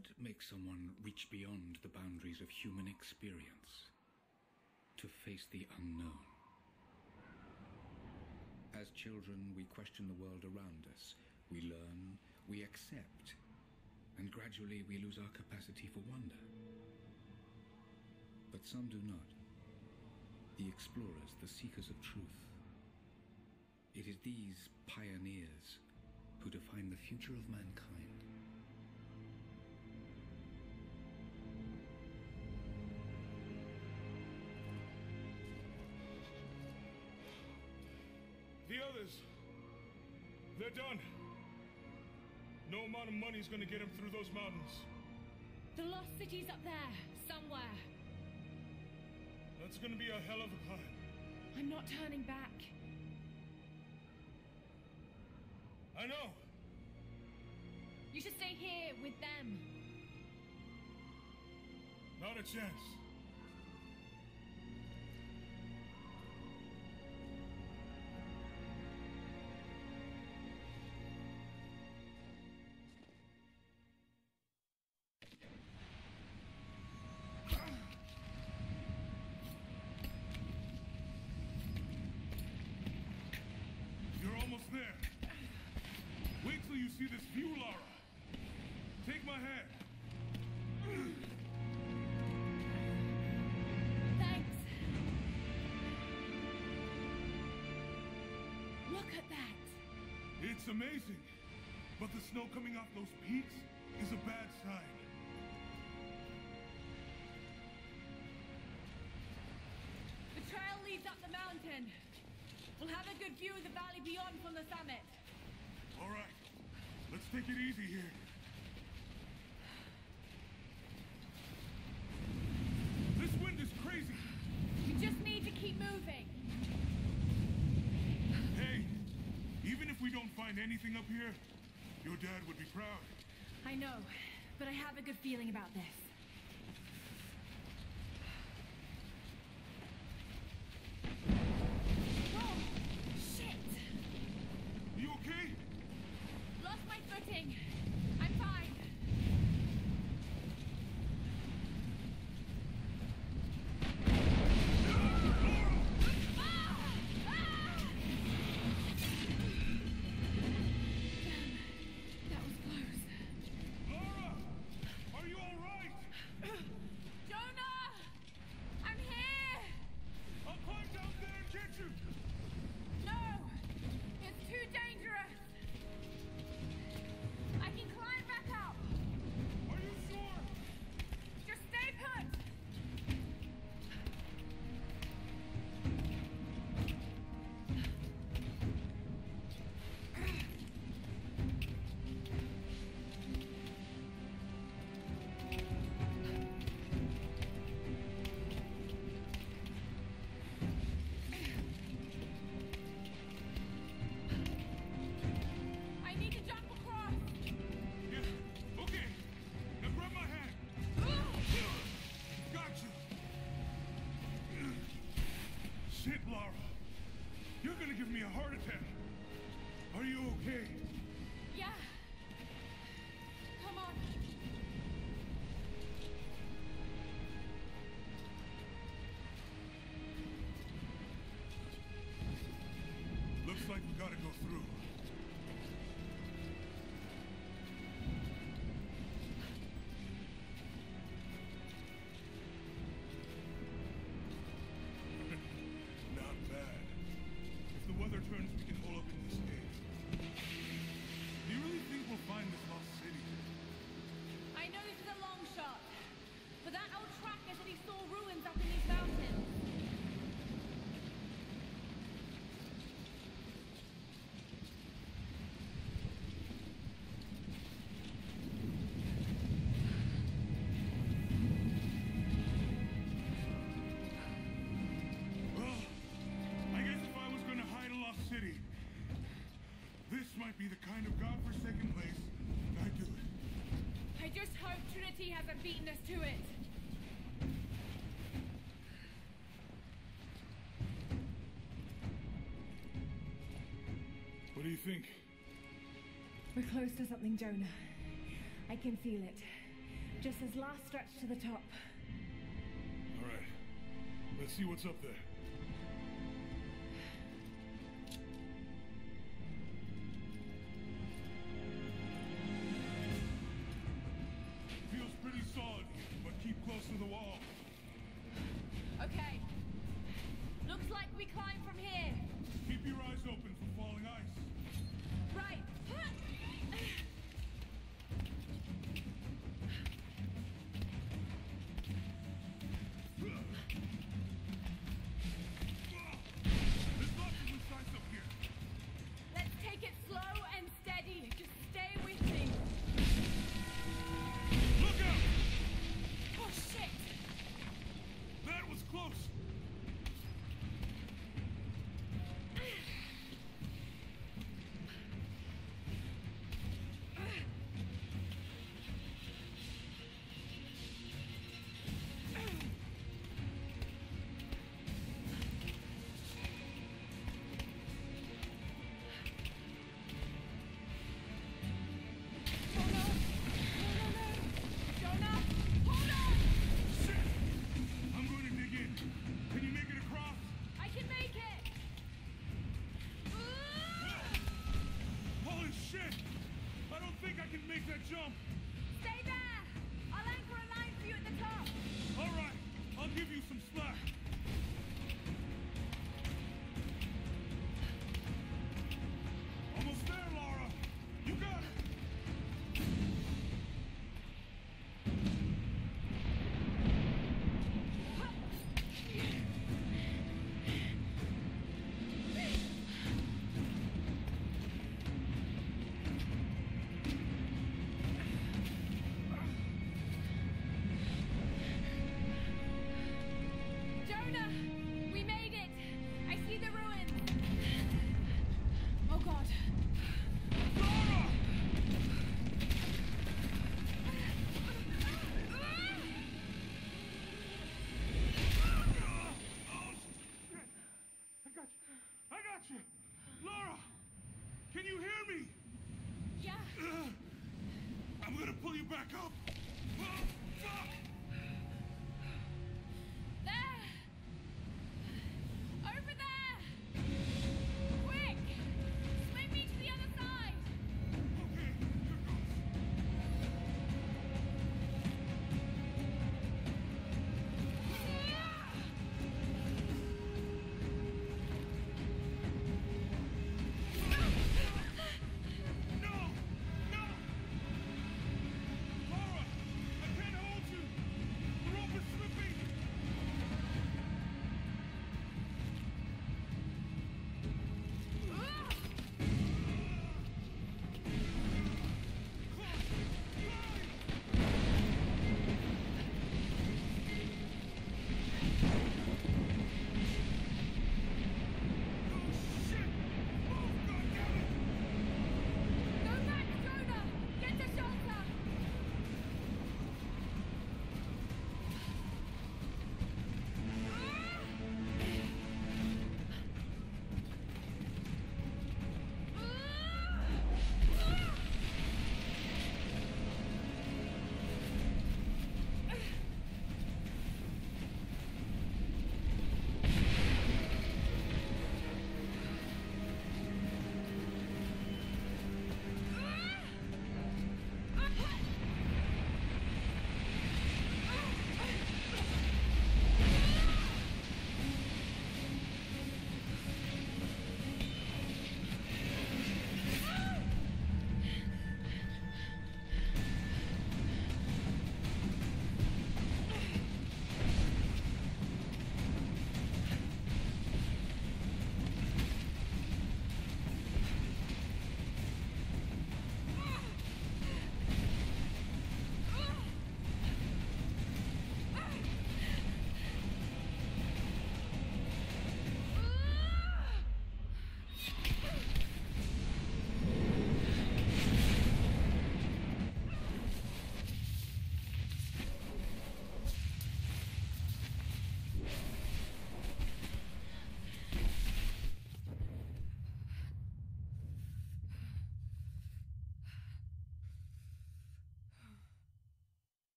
What makes someone reach beyond the boundaries of human experience to face the unknown? As children, we question the world around us. We learn, we accept, and gradually we lose our capacity for wonder. But some do not. The explorers, the seekers of truth. It is these pioneers who define the future of mankind. The others, they're done. No amount of money's gonna get them through those mountains. The lost city's up there, somewhere. That's gonna be a hell of a climb. I'm not turning back. I know. You should stay here with them. Not a chance. You're almost there. Wait till you see this view, Lara. Take my hand. Thanks. Look at that. It's amazing. But the snow coming off those peaks is a bad sign. The trail leads up the mountain. We'll have a good view of the valley beyond from the summit. All right. Let's take it easy here. This wind is crazy. You just need to keep moving. Hey, even if we don't find anything up here, your dad would be proud. I know, but I have a good feeling about this. Whoa! Shit! You okay? Lost my footing. I'm fine. Ah! Ah! That was close. Lara! Are you all right? Jonah! I'm here! I'll climb down there and get you! No! It's too dangerous! I can climb back up! Are you sure? Just stay put! I need to jump across! Yeah, okay. Now grab my hand. Got you. Shit, Lara. You're gonna give me a heart attack. Are you okay? Yeah! Come on! Looks like we gotta go through. Not bad. If the weather turns, we can hole up in this cave. Do you really think we'll find this lost city? I know this is a long shot, but that old tracker said he saw ruins up in these mountains. Well, I guess if I was gonna hide a lost city, this might be the kind of godforsaken place I'd do it. I just hope Trinity hasn't beaten us to it. What do you think? We're close to something, Jonah. I can feel it. Just this last stretch to the top. All right. Let's see what's up there. Feels pretty solid here, but keep close to the wall. Okay. Looks like we climb from here. Keep your eyes open for falling ice. Right. There's lots of loose ice up here. Let's take it slow and steady. Just stay with me. Look out! Oh, shit! That was close. Jonah, hold on! Shit! I'm going to dig in. Can you make it across? I can make it! Holy shit! I don't think I can make that jump. Stay there! I'll anchor a line for you at the top. All right, I'll give you some slack. Almost there, Laura. You got it. Jonah! We made it! I see the ruins! Oh god. Laura! Oh, shit! I got you! Laura! Can you hear me? Yeah. I'm gonna pull you back up. Oh, fuck! There! Over there! Quick! Swing me to the other side! Okay, here goes. No! No! Laura! I can't hold you! The rope is slipping! Go back, Jonah! Get to shelter!